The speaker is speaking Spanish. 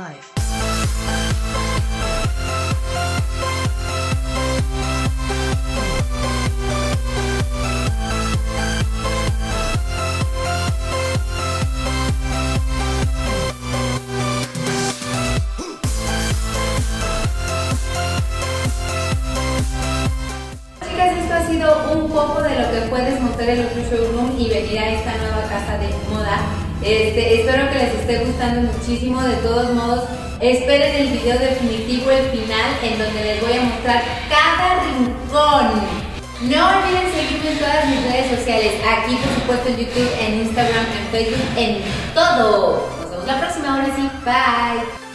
life. Esto ha sido un poco de lo que puedes montar en otro showroom y venir a esta nueva casa de moda. Espero que les esté gustando muchísimo. De todos modos, esperen el video definitivo, el final, en donde les voy a mostrar cada rincón. No olviden seguirme en todas mis redes sociales, aquí por supuesto en YouTube, en Instagram, en Facebook, en todo. Nos vemos la próxima, ahora sí, bye.